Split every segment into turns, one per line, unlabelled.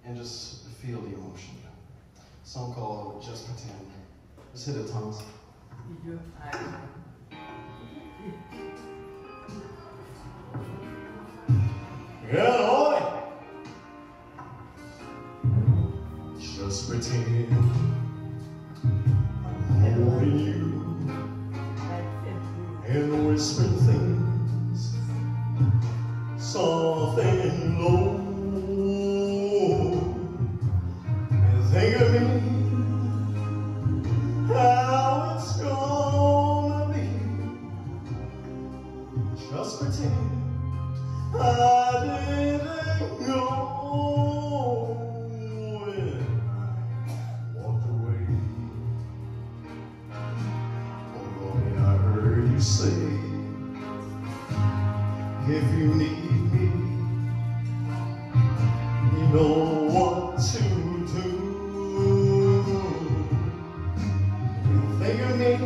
and just feel the emotion. A song called Just Pretend. Just hit it, Thomas. Yeah, boy. Just pretend I'm holding you and whispering things soft and low, and think of me, how it's gonna be. Just pretend I didn't go when I walked away. Oh boy, I heard you say, if you need me, you know what to do. You think of me,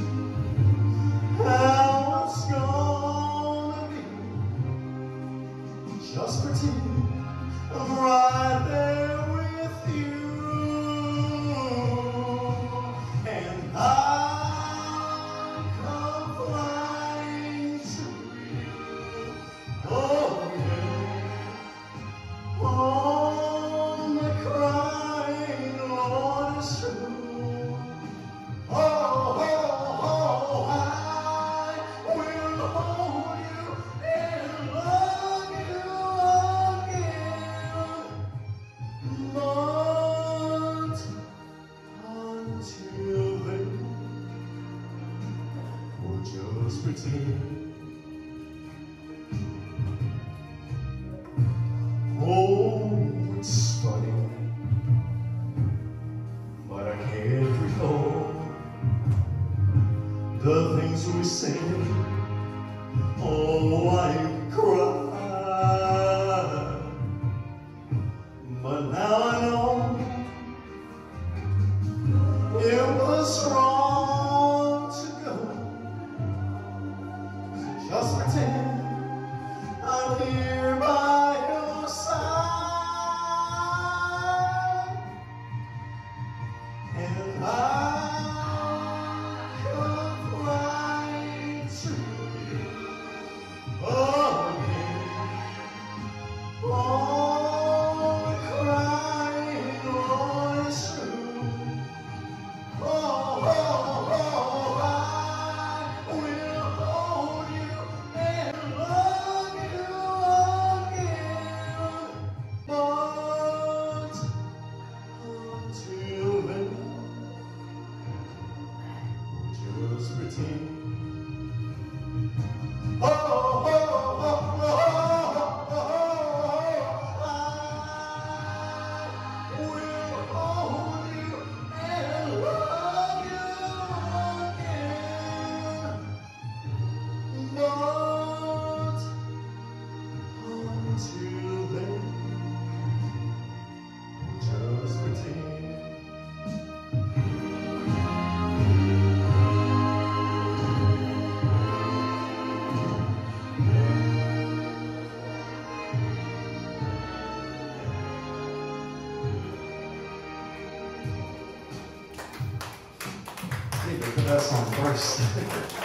how it's gonna be. Just pretend I'm right there with you, and I come flying to you. Oh yeah, oh my crying Lord is true. Oh, oh, oh, I will hold you and love you again. But until then, we'll just pretend. Oh, it's funny, but I can't recall the things we said. Oh, I cried, but now I know it was wrong to go. So just pretend I'm here by your side, and I come right to you. Oh yeah, oh crying Lord is true. Oh, oh, oh, I will hold you and love you again. But until then, just pretend. Oh, oh, oh, oh, oh, oh, I will hold you and love you again. But until then, just pretend. Hey, look at that song first.